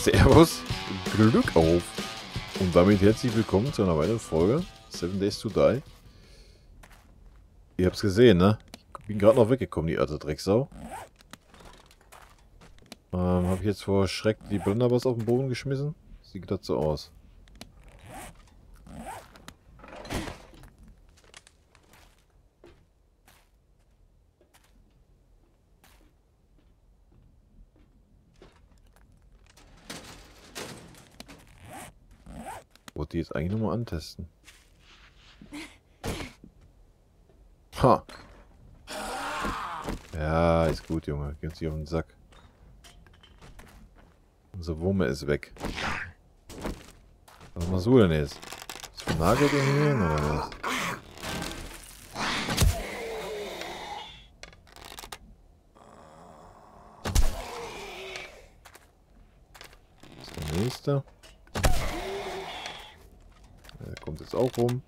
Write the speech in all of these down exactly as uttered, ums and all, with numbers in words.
Servus, Glück auf und damit herzlich willkommen zu einer weiteren Folge Seven Days to Die. Ihr habt es gesehen, ne? Ich bin gerade noch weggekommen, die alte Drecksau. Ähm, habe ich jetzt vor Schreck die Blunderbuss auf den Boden geschmissen? Sieht das so aus. Wollte die jetzt eigentlich nochmal antesten. Ha! Ja, ist gut, Junge. Geht sich auf den Sack. Unser Wumme ist weg. Was machst du denn jetzt? Ist vernagelt in hier oder was? Das ist der nächste. Der kommt jetzt auch rum.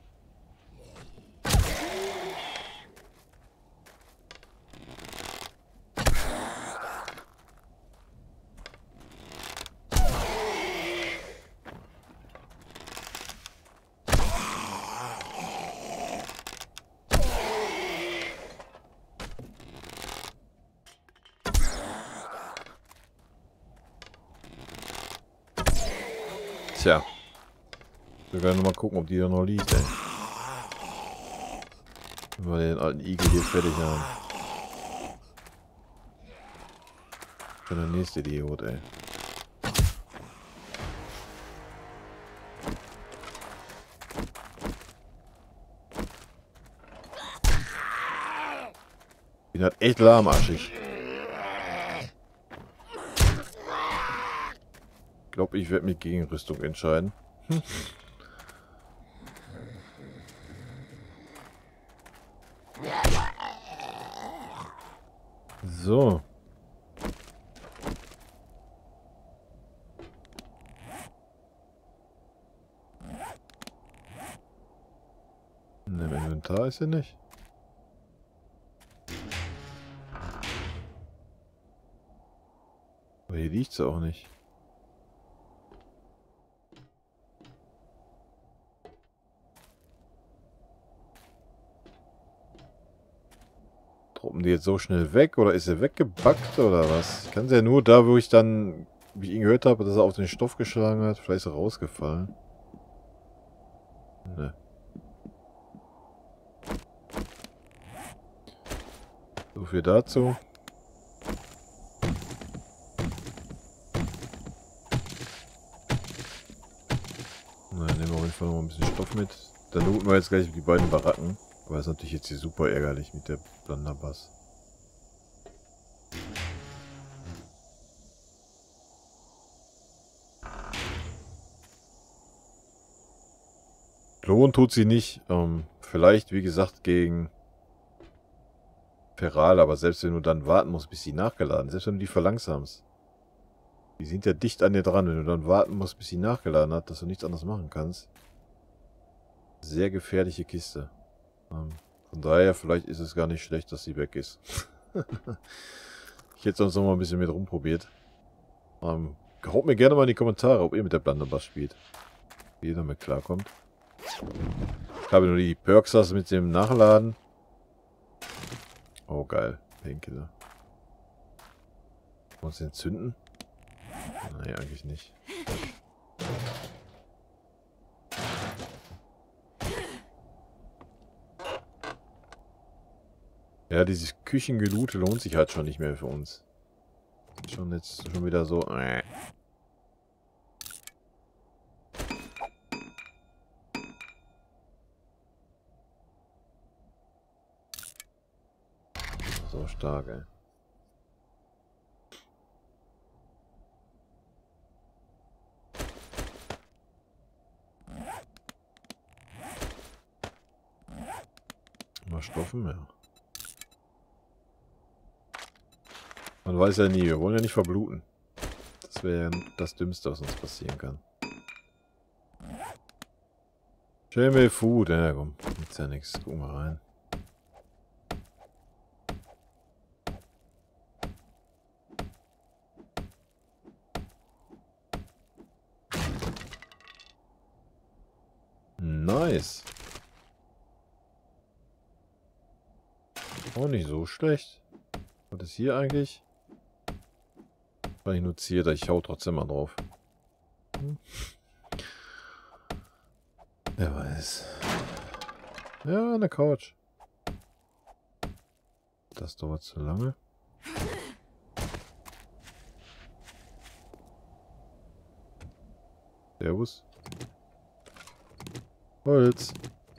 Tja. Wir werden mal gucken, ob die da noch liegt, ey. Wenn wir den alten Igel hier fertig haben. Schon der nächste Idiot, ey. Bin halt echt lahmarschig. Ich glaube, ich werde mich gegen Rüstung entscheiden. Hm. So. In dem Inventar ist er nicht. Aber hier liegt sie auch nicht. Droppen die jetzt so schnell weg oder ist er weggebackt oder was? Ich kann sie ja nur da, wo ich dann, wie ich ihn gehört habe, dass er auf den Stoff geschlagen hat. Vielleicht ist er rausgefallen. Ne. So viel dazu. Na, nehmen wir auf jeden Fall noch ein bisschen Stoff mit. Dann looten wir jetzt gleich die beiden Baracken. Aber das ist natürlich jetzt hier super ärgerlich mit der Blunderbuss. Lohn tut sie nicht. Ähm, vielleicht, wie gesagt, gegen Feral, aber selbst wenn du dann warten musst, bis sie nachgeladen ist, selbst wenn du die verlangsamst. Die sind ja dicht an dir dran, wenn du dann warten musst, bis sie nachgeladen hat, dass du nichts anderes machen kannst. Sehr gefährliche Kiste. Ähm, von daher, vielleicht ist es gar nicht schlecht, dass sie weg ist. Ich hätte sonst noch mal ein bisschen mit rumprobiert. Ähm, haut mir gerne mal in die Kommentare, ob ihr mit der Blunderbuss spielt. Wie ihr damit klarkommt. Ich habe nur die Perks hast mit dem Nachladen. Oh geil, Painkiller. Wollen wir uns den zünden? Nein, eigentlich nicht. Ja, dieses Küchengelute lohnt sich halt schon nicht mehr für uns. Schon jetzt schon wieder so. Äh. So stark, ey. Mal Stoffen, ja. Man weiß ja nie, wir wollen ja nicht verbluten. Das wäre ja das Dümmste, was uns passieren kann. Jamie Food, ja komm, gibt's ja nichts. Gucken wir rein. Nice. Auch nicht so schlecht. Was ist hier eigentlich? Weil ich nur ziehe, ich hau trotzdem mal drauf. Hm. Wer weiß. Ja, eine Couch. Das dauert zu lange. Servus. Holz.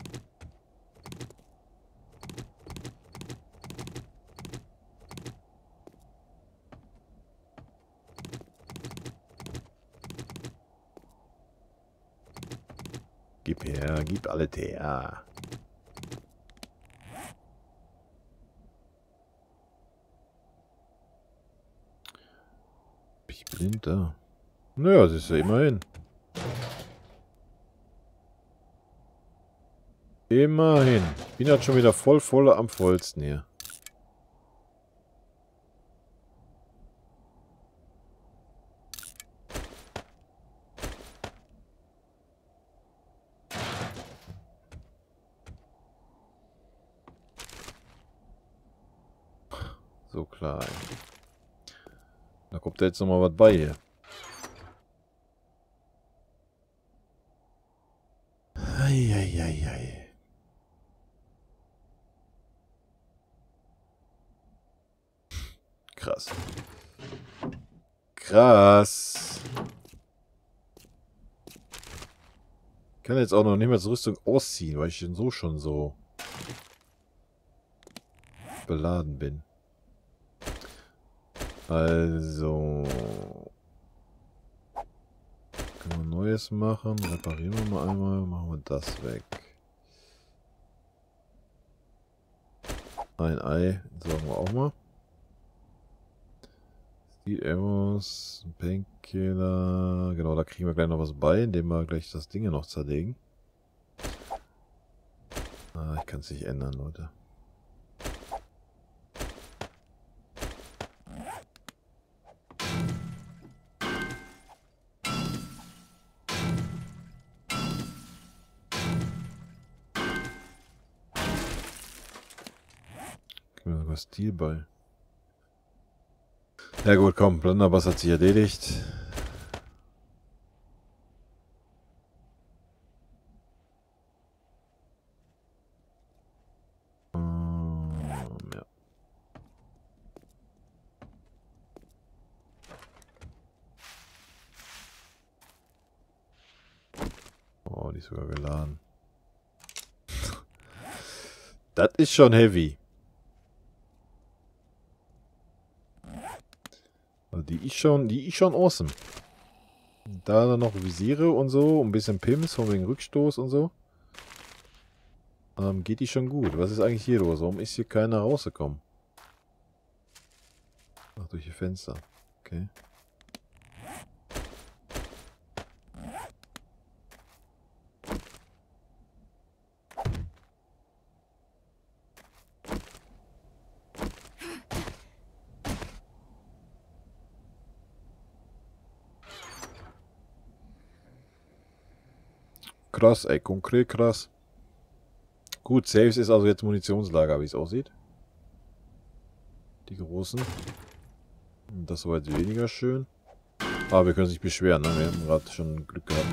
Gib her, gib alle her. Bin ich blind da? Naja, das ist ja immerhin. Immerhin. Bin halt schon wieder voll voll am vollsten hier. So klar. Da kommt da jetzt noch mal was bei hier. Eieiei. Krass. Krass. Ich kann jetzt auch noch nicht mehr zur Rüstung ausziehen, weil ich denn so schon so beladen bin. Also. Können wir Neues machen? Reparieren wir mal einmal. Machen wir das weg. Ein Ei. Sagen wir auch mal. Steel Arrows. Painkiller. Genau, da kriegen wir gleich noch was bei, indem wir gleich das Ding noch zerlegen. Ah, ich kann es nicht ändern, Leute. Sogar Stil bei. Ja gut, komm, Blunderbuss hat sich erledigt. Um, ja. Oh, die ist sogar geladen. Das ist schon heavy. Also die ist schon, die ist schon awesome. Da dann noch Visiere und so, ein bisschen Pims von wegen Rückstoß und so. Ähm, geht die schon gut. Was ist eigentlich hier los? Warum ist hier keiner rausgekommen? Ach, durch die Fenster. Okay. Krass, ey, konkret krass. Gut, Saves ist also jetzt Munitionslager, wie es aussieht. Die großen. Das war jetzt weniger schön. Aber wir können uns nicht beschweren, ne? Wir haben gerade schon Glück gehabt.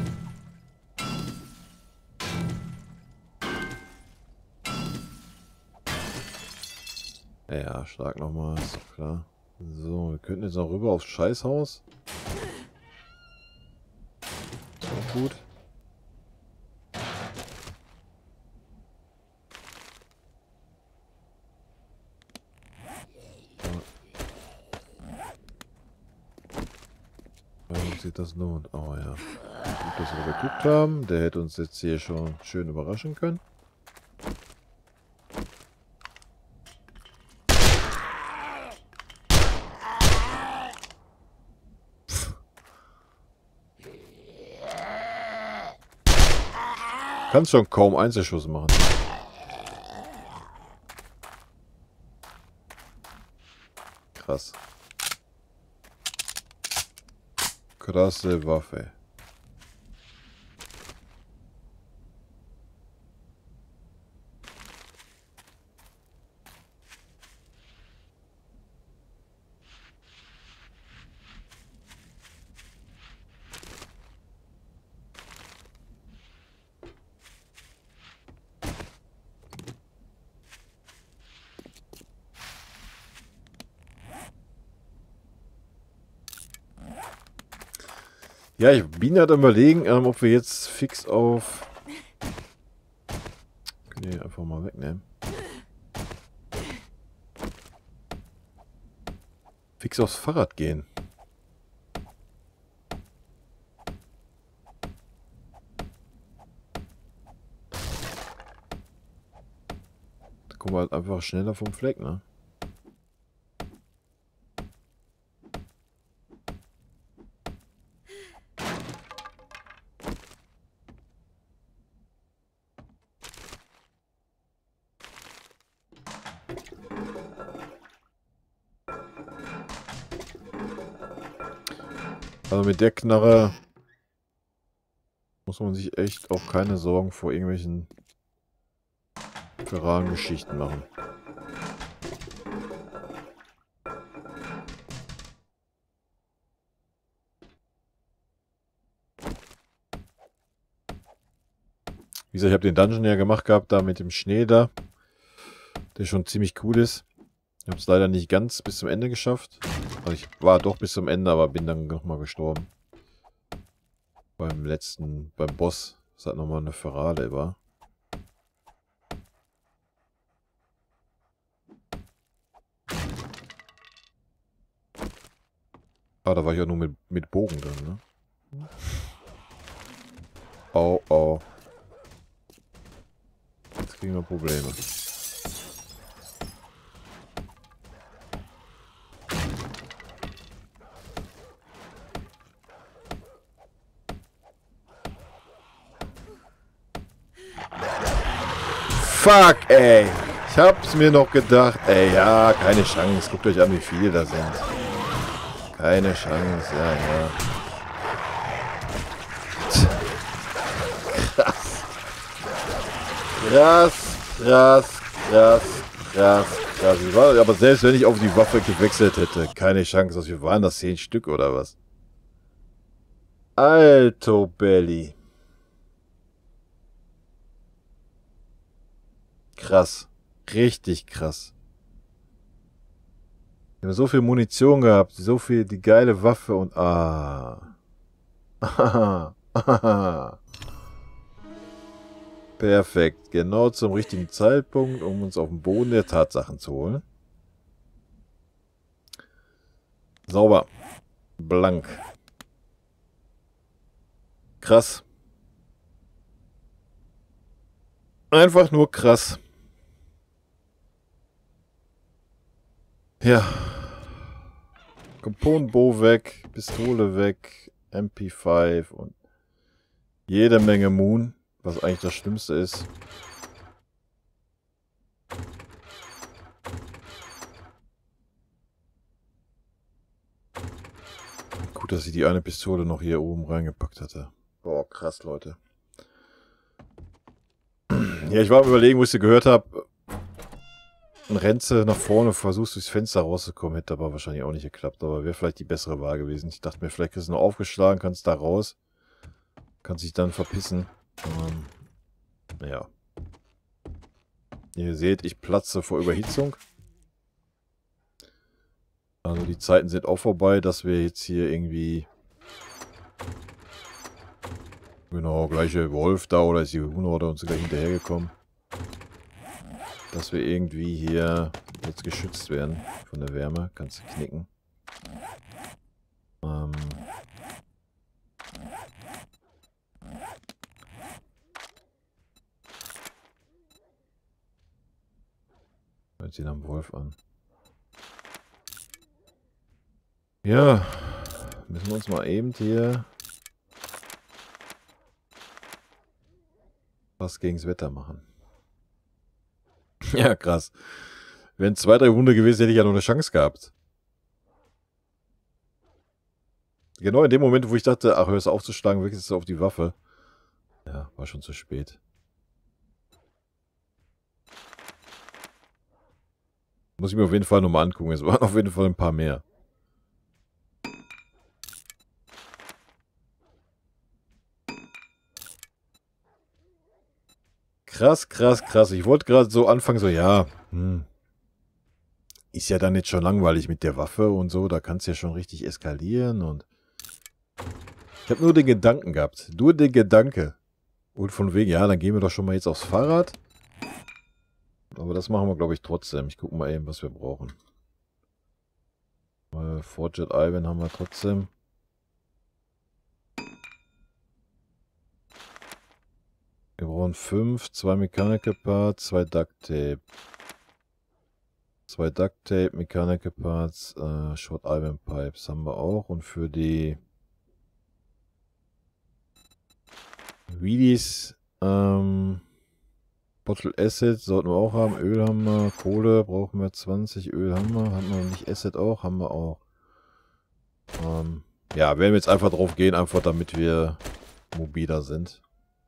Ja, stark nochmal, ist doch klar. So, wir könnten jetzt noch rüber aufs Scheißhaus. Ist auch gut. Sich das lohnt. Oh ja. Gut, dass wir geguckt haben. Der hätte uns jetzt hier schon schön überraschen können. Kannst schon kaum Einzelschuss machen. Krass. Krasse Waffe. Ja, ich bin halt am Überlegen, ähm, ob wir jetzt fix auf... Können wir einfach mal wegnehmen. Fix aufs Fahrrad gehen. Da kommen wir halt einfach schneller vom Fleck, ne? Also mit der Knarre muss man sich echt auch keine Sorgen vor irgendwelchen feralen Geschichten machen. Wie gesagt, ich habe den Dungeon ja gemacht gehabt, da mit dem Schnee da, der schon ziemlich cool ist. Ich habe es leider nicht ganz bis zum Ende geschafft. Also ich war doch bis zum Ende, aber bin dann nochmal gestorben. Beim letzten, beim Boss, das hat nochmal eine Ferale war. Ah, da war ich ja nur mit, mit Bogen drin, ne? Oh, oh. Jetzt kriegen wir Probleme. Fuck, ey. Ich hab's mir noch gedacht. Ey, ja, keine Chance. Guckt euch an, wie viele da sind. Keine Chance, ja, ja. Krass. Krass, krass, krass, krass, krass. Ich war, aber selbst wenn ich auf die Waffe gewechselt hätte, keine Chance. Also wir waren das zehn Stück oder was? Alto Belly. Krass. Richtig krass. Wir haben so viel Munition gehabt, so viel die geile Waffe und ah. Perfekt. Genau zum richtigen Zeitpunkt, um uns auf den Boden der Tatsachen zu holen. Sauber. Blank. Krass. Einfach nur krass. Ja. Component-Bow weg, Pistole weg, M P fünf und jede Menge Moon, was eigentlich das Schlimmste ist. Gut, dass ich die eine Pistole noch hier oben reingepackt hatte. Boah, krass, Leute. Ja, ich war am Überlegen, wo ich sie gehört habe. Ein Renze nach vorne, versuchst durchs Fenster rauszukommen, hätte aber wahrscheinlich auch nicht geklappt. Aber wäre vielleicht die bessere Wahl gewesen. Ich dachte mir, vielleicht ist es noch aufgeschlagen, kannst da raus. Kannst dich dann verpissen. Ähm, ja. Ihr seht, ich platze vor Überhitzung. Also die Zeiten sind auch vorbei, dass wir jetzt hier irgendwie... Genau, gleiche Wolf da oder ist die Huhnhorde uns gleich hinterhergekommen. Dass wir irgendwie hier jetzt geschützt werden von der Wärme. Kannst du knicken. Ähm... Hört sich am Wolf an. Ja, müssen wir uns mal eben hier was gegens Wetter machen. Ja, krass. Wären zwei, drei Hunde gewesen, hätte ich ja noch eine Chance gehabt. Genau in dem Moment, wo ich dachte, ach, hörst du aufzuschlagen, wechselst du auf die Waffe. Ja, war schon zu spät. Muss ich mir auf jeden Fall nochmal angucken. Es waren auf jeden Fall ein paar mehr. Krass, krass, krass. Ich wollte gerade so anfangen, so, ja, hm, ist ja dann jetzt schon langweilig mit der Waffe und so. Da kann es ja schon richtig eskalieren und Ich habe nur den Gedanken gehabt. Nur den Gedanke. Und von wegen, ja, dann gehen wir doch schon mal jetzt aufs Fahrrad. Aber das machen wir, glaube ich, trotzdem. Ich gucke mal eben, was wir brauchen. Äh, Forget Ivan haben wir trotzdem. Wir brauchen fünf, zwei Mechanical Parts, zwei Duct Tape. Zwei Duct Tape, Mechanical Parts, äh, Short Ivan Pipes haben wir auch. Und für die Wheelies, ähm, Bottle Acid sollten wir auch haben. Öl haben wir, Kohle brauchen wir zwanzig, Öl haben wir. Haben wir nicht Acid auch? Haben wir auch. Ähm, ja, werden wir jetzt einfach drauf gehen, einfach damit wir mobiler sind.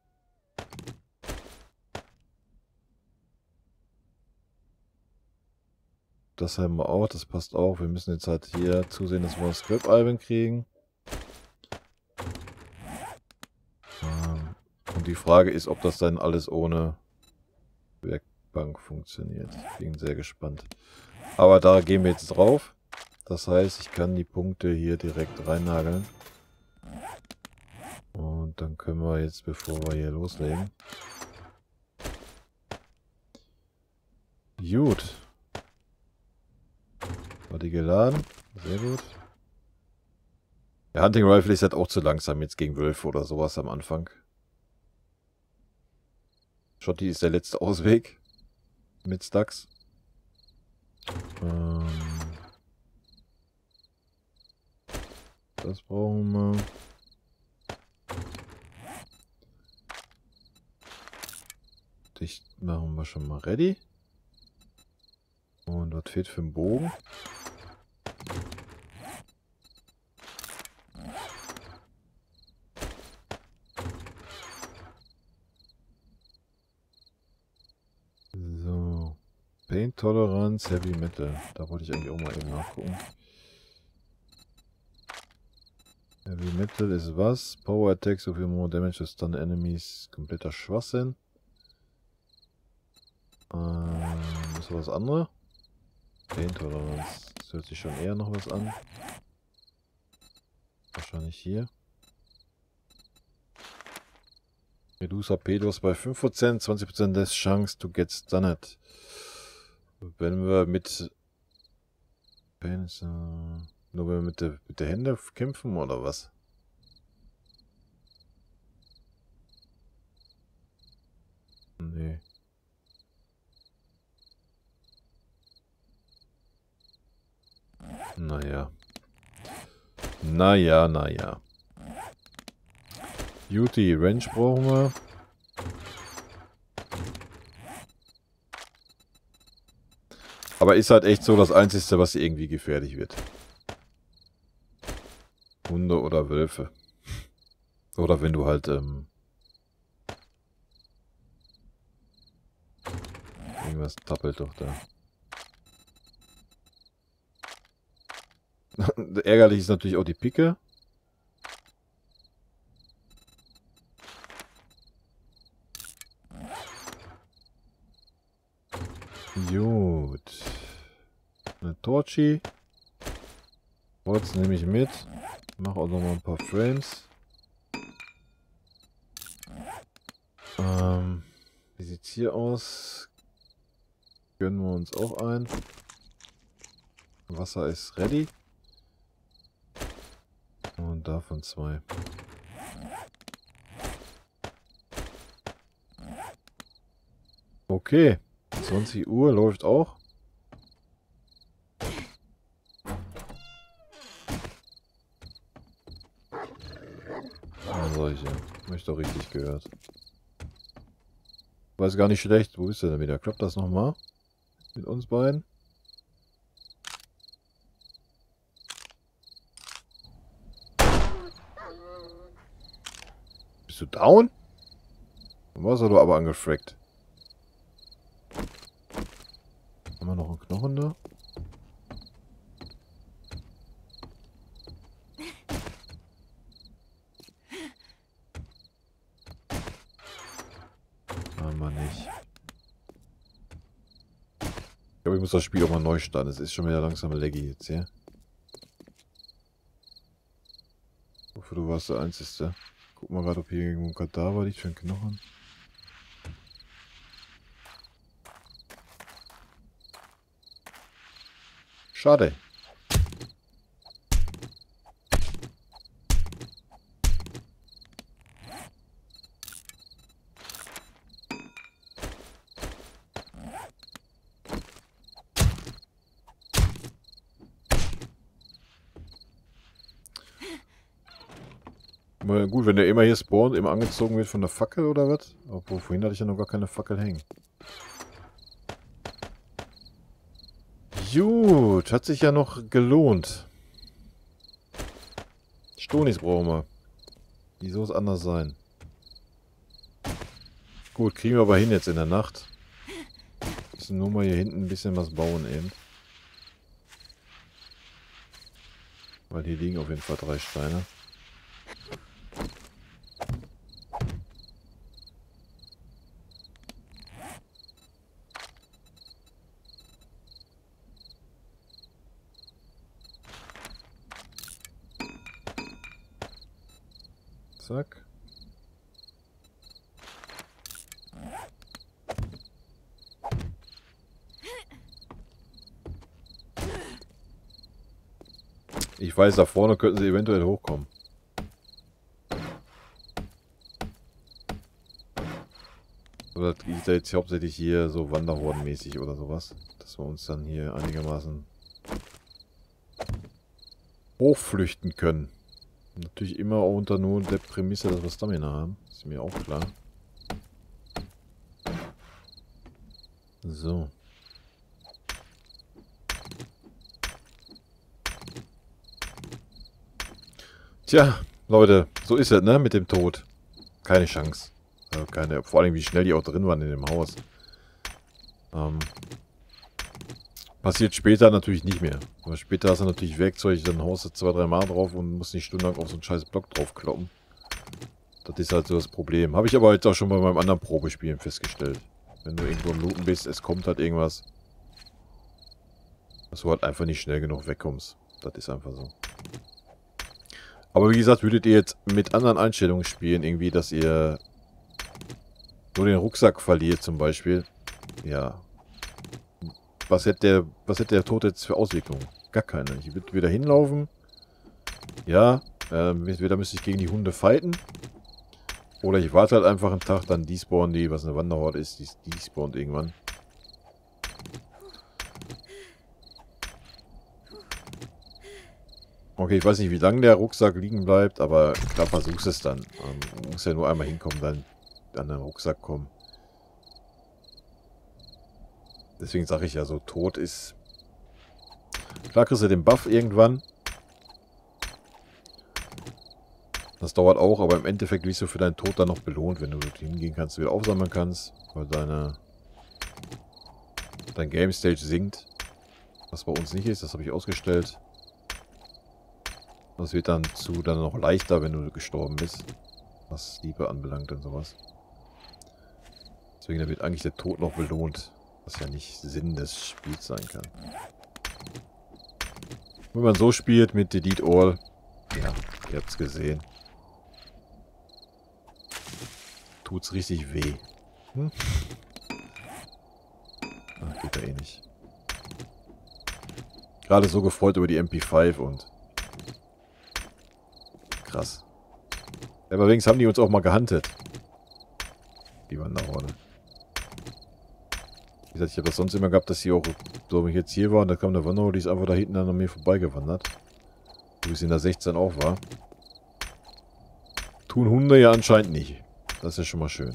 Das haben wir auch, das passt auch. Wir müssen jetzt halt hier zusehen, dass wir ein Scrap-Ivan kriegen. Ähm, und die Frage ist, ob das dann alles ohne Werkbank funktioniert. Ich bin sehr gespannt. Aber da gehen wir jetzt drauf. Das heißt, ich kann die Punkte hier direkt reinnageln. Und dann können wir jetzt, bevor wir hier loslegen. Gut. War die geladen? Sehr gut. Der Hunting Rifle ist halt auch zu langsam jetzt gegen Wölfe oder sowas am Anfang. Shotty ist der letzte Ausweg. Mit Stacks. Ähm das brauchen wir. Dicht machen wir schon mal ready. Und was fehlt für den Bogen? So. Pain Tolerance, Heavy Metal. Da wollte ich eigentlich auch mal eben nachgucken. Heavy Metal ist was? Power Attacks of more damage to stun enemies. Kompletter Schwachsinn. Ähm, ist was anderes? Pain Tolerance. Das hört sich schon eher noch was an. Wahrscheinlich hier. Medusa Pedos bei fünf Prozent, zwanzig Prozent less Chance to get stunned. Wenn wir mit... Pain ist, äh, nur wenn wir mit der, mit der Hände kämpfen oder was? Nee. Naja. Naja, naja. Beauty Range brauchen wir. Aber ist halt echt so das Einzige, was irgendwie gefährlich wird. Hunde oder Wölfe. Oder wenn du halt, ähm... irgendwas tappelt doch da. Ärgerlich ist natürlich auch die Picke. Gut. Eine Torchi. Holz nehme ich mit. Mach auch noch mal ein paar Frames. Ähm, wie sieht's hier aus? Gönnen wir uns auch ein. Wasser ist ready. Und davon zwei. Okay. zwanzig Uhr läuft auch. Ah, solche. Hab ich doch richtig gehört. War es gar nicht schlecht. Wo ist der denn wieder? Klappt das nochmal? Mit uns beiden? Bist du down? Dann warst du aber angefragt. Haben wir noch einen Knochen da? Haben wir nicht. Ich glaube, ich muss das Spiel auch mal neu starten. Es ist schon wieder langsam laggy jetzt, ja? hoffe, du warst der Einzige. Guck mal gerade, ob hier irgendwo ein Kadaver liegt für einen Knochen. Schade. Mal gut, wenn der immer hier spawnt, immer angezogen wird von der Fackel oder was? Obwohl, vorhin hatte ich ja noch gar keine Fackel hängen. Gut, hat sich ja noch gelohnt. Stonis brauchen wir. Wie soll es anders sein? Gut, kriegen wir aber hin jetzt in der Nacht. Müssen nur mal hier hinten ein bisschen was bauen eben. Weil hier liegen auf jeden Fall drei Steine. Zack. Ich weiß, da vorne könnten sie eventuell hochkommen. Oder ist da jetzt hauptsächlich hier so Wanderhordenmäßig oder sowas? Dass wir uns dann hier einigermaßen hochflüchten können. Natürlich immer unter nur der Prämisse, dass wir Stamina haben. Ist mir auch klar. So. Tja, Leute, so ist es, ne, mit dem Tod. Keine Chance. Also keine, vor allem, wie schnell die auch drin waren in dem Haus. Ähm, passiert später natürlich nicht mehr. Aber später hast du natürlich Werkzeug, dann haust du zwei, drei Mal drauf und musst nicht stundenlang auf so einen scheiß Block draufkloppen. Das ist halt so das Problem. Habe ich aber jetzt auch schon bei meinem anderen Probespielen festgestellt. Wenn du irgendwo im Looten bist, es kommt halt irgendwas. Dass du halt einfach nicht schnell genug wegkommst. Das ist einfach so. Aber wie gesagt, würdet ihr jetzt mit anderen Einstellungen spielen, irgendwie, dass ihr nur den Rucksack verliert zum Beispiel. Ja. Was hätte der, was hätte der Tod jetzt für Auswirkungen? Gar keine. Ich würde wieder hinlaufen. Ja. Ähm, entweder müsste ich gegen die Hunde fighten. Oder ich warte halt einfach einen Tag, dann despawnen die, was eine Wanderhorde ist, die, die spawnt irgendwann. Okay, ich weiß nicht, wie lange der Rucksack liegen bleibt, aber klar, versuchst es dann. Man muss ja nur einmal hinkommen, dann an den Rucksack kommen. Deswegen sage ich ja so, Tod ist... Klar kriegst du den Buff irgendwann. Das dauert auch, aber im Endeffekt wirst du für deinen Tod dann noch belohnt, wenn du hingehen kannst, wieder aufsammeln kannst, weil deine... dein Game Stage sinkt. Was bei uns nicht ist, das habe ich ausgestellt. Das wird dann zu dann noch leichter, wenn du gestorben bist. Was Liebe anbelangt und sowas. Deswegen wird eigentlich der Tod noch belohnt. Was ja nicht Sinn des Spiels sein kann. Wenn man so spielt mit Delete All. Ja, ihr habt es gesehen. Tut's richtig weh. Hm? Ach, geht ja eh nicht. Gerade so gefreut über die M P fünf und... Krass. Ja, aber wenigstens haben die uns auch mal gehuntet. Die Wanderhorde. Wie gesagt, ich habe das sonst immer gehabt, dass sie auch, so wie ich jetzt hier war, und da kam eine Wanderhorde, die ist einfach da hinten an mir vorbeigewandert. Wo es in der sechzehn auch war. Tun Hunde ja anscheinend nicht. Das ist ja schon mal schön.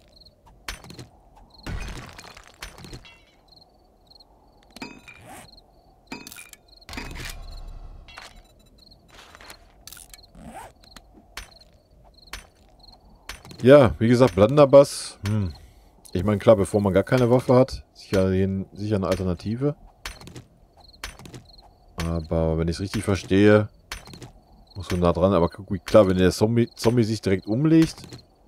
Ja, wie gesagt, Blunderbuss. Hm. Ich meine, klar, bevor man gar keine Waffe hat, sicher, sicher eine Alternative. Aber wenn ich es richtig verstehe, muss man nah dran. Aber klar, wenn der Zombie, Zombie sich direkt umlegt.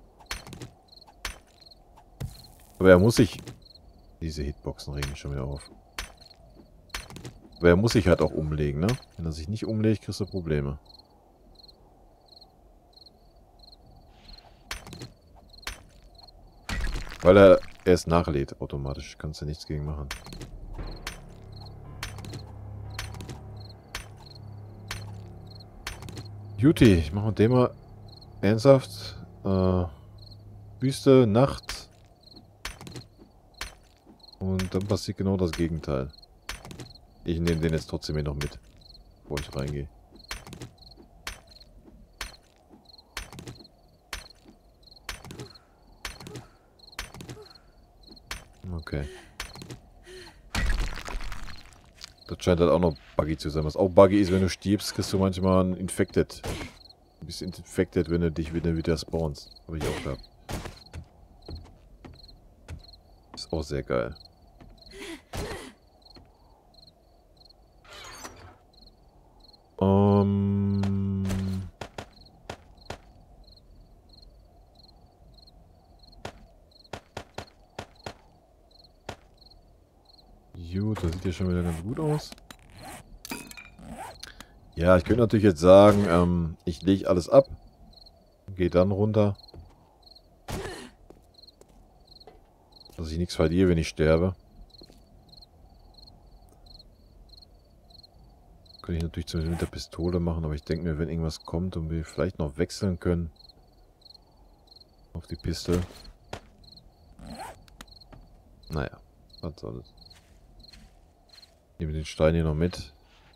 Aber er muss sich... Diese Hitboxen regen mich schon wieder auf. Aber er muss sich halt auch umlegen, ne? Wenn er sich nicht umlegt, kriegst du Probleme. Weil er erst nachlädt automatisch. Kannst du nichts gegen machen. Juti, ich mache mit dem mal ernsthaft. Äh, Wüste, Nacht. Und dann passiert genau das Gegenteil. Ich nehme den jetzt trotzdem hier noch mit, bevor ich reingehe. Okay. Das scheint halt auch noch buggy zu sein. Was auch buggy ist, wenn du stirbst, kriegst du manchmal ein Infected. Du bist infected, wenn du dich wieder wieder spawnst. Habe ich auch gehabt. Ist auch sehr geil. Ähm... Gut, das sieht ja schon wieder ganz gut aus. Ja, ich könnte natürlich jetzt sagen, ähm, ich lege alles ab. Gehe dann runter. Dass ich nichts verliere, wenn ich sterbe. Könnte ich natürlich zum Beispiel mit der Pistole machen, aber ich denke mir, wenn irgendwas kommt und wir vielleicht noch wechseln können auf die Pistole. Naja, was soll's. Nehmen wir den Stein hier noch mit.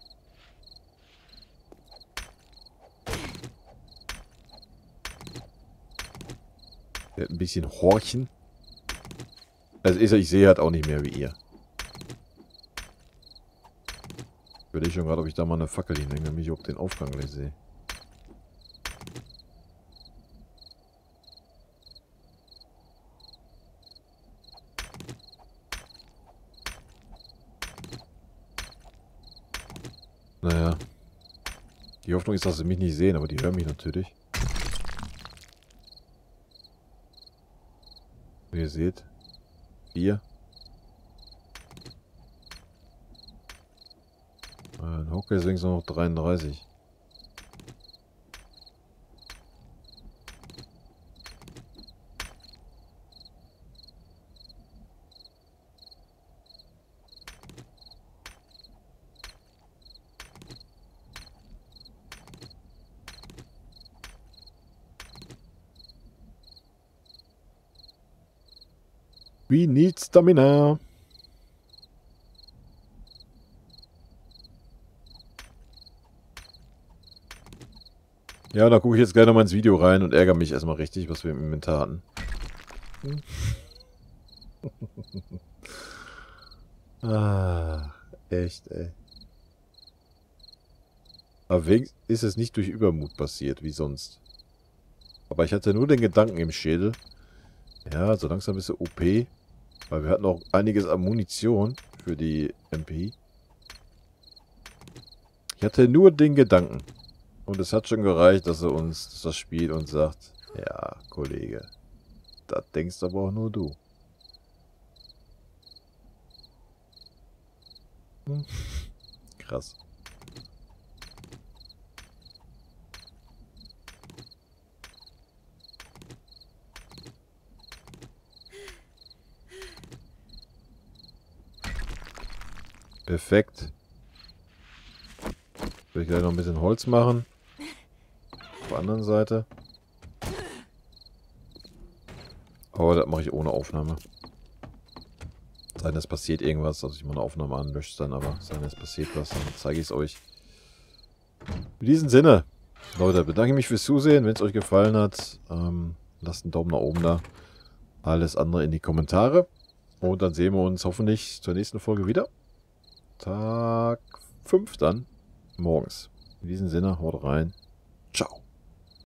Der hat ein bisschen Horchen. Also ich, ich sehe halt auch nicht mehr wie ihr. Ich überlege schon gerade, ob ich da mal eine Fackel hinhänge, damit ich auch den Aufgang gleich sehe. Naja. Die Hoffnung ist, dass sie mich nicht sehen, aber die hören mich natürlich. Wie ihr seht. Vier. Ein Hocker ist wenigstens noch dreiunddreißig. We need stamina. Ja, da gucke ich jetzt gleich noch mal ins Video rein und ärgere mich erstmal richtig, was wir im Inventar hatten. Hm. Ah, echt, ey. Aber wegen ist es nicht durch Übermut passiert, wie sonst. Aber ich hatte nur den Gedanken im Schädel. Ja, so langsam ist er O P. Weil wir hatten auch einiges an Munition für die M P. Ich hatte nur den Gedanken. Und es hat schon gereicht, dass er uns dass das Spiel uns sagt, ja, Kollege, das denkst aber auch nur du. Hm. Krass. Perfekt. Will ich gleich noch ein bisschen Holz machen. Auf der anderen Seite. Aber das mache ich ohne Aufnahme. Sei denn, es passiert irgendwas, also ich mache eine Aufnahme an, lösche es dann, aber sei denn, es passiert was, dann zeige ich es euch. In diesem Sinne, Leute, bedanke ich mich fürs Zusehen. Wenn es euch gefallen hat, ähm, lasst einen Daumen nach oben da. Alles andere in die Kommentare. Und dann sehen wir uns hoffentlich zur nächsten Folge wieder. Tag fünf dann, morgens. In diesem Sinne, haut rein.